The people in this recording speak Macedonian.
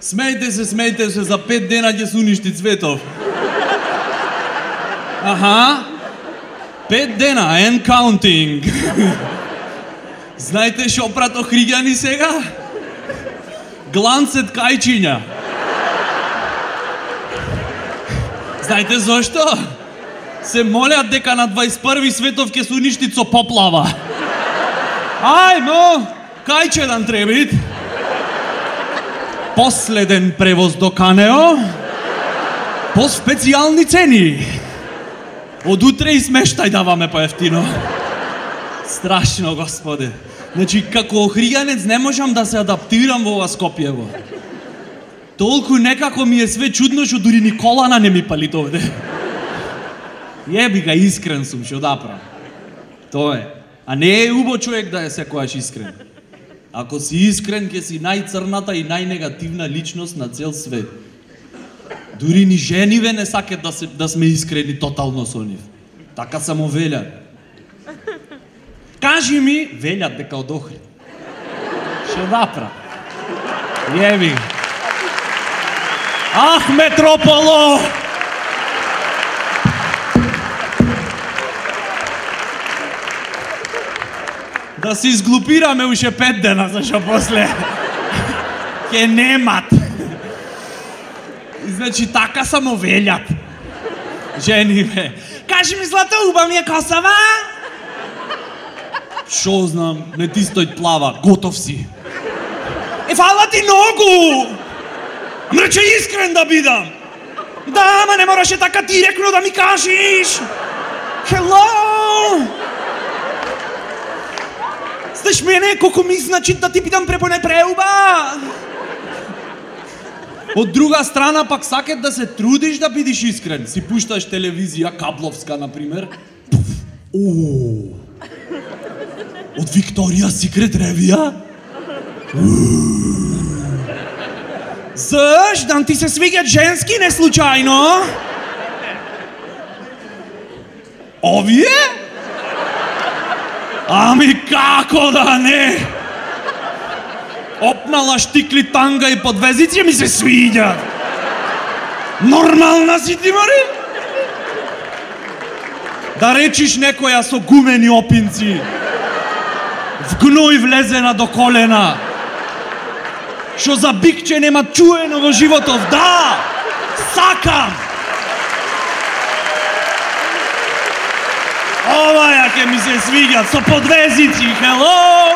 Смейте се, за 5 дена ќе се уништи Цветов. Аха, 5 дена, and counting. Знаете шо прато хриѓани сега? Гланцет кајчиња. Знаете зошто? Се молят дека на 21 Светов ќе се уништи со поплава. Ајмо, кајче нам требит? Последен превоз до Канео, по специјални цени. Од утре и смештај даваме поевтино. Страшно, господе. Значи, како охриганец не можам да се адаптирам во ова Скопјево. Толку некако ми е све чудно, што дури ни колана не ми палит овде. Јеби га, искрен сум, што да правам. Тоа е. А не е убаво човек да е секојаш искрен. Ако си искрен, ќе си најцрната и најнегативна личност на цел свет. Дури ни жениве не сакат да сме искрени тотално со нив. Така само велят. Кажи ми, велят дека од Охрид. Што да правам? Јеби. Ах, метрополо! Да се изглупираме уште 5 дена, зашто после ќе немат. Значи, така само велјат. Жениве. Кажи ми, злато, уба ми е Косова? Шо знам, не ти стој плава, готов си. Фала ти ногу! Ама рече искрен да бидам. Да, ама не мораше така директно да ми кажеш. Hello! Знаеш мене, колко ми значи да ти питам препоне преуба? Од друга страна пак сакат да се трудиш да бидиш искрен. Си пушташ телевизија, кабловска, например. Од Викторија Секрет Ревија? Зашто ти се свиѓат женски не случајно? Овие? Ами како да не? Опнала штикли танга и подвезици ми се свиѓат. Нормална си ти, Мари? Да речиш некоја со гумени опинци, в гној влезена до колена, што за бикче нема чуено во животов. Да, сакам! Оваја ќе ми се свиѓат со подвезици, hello!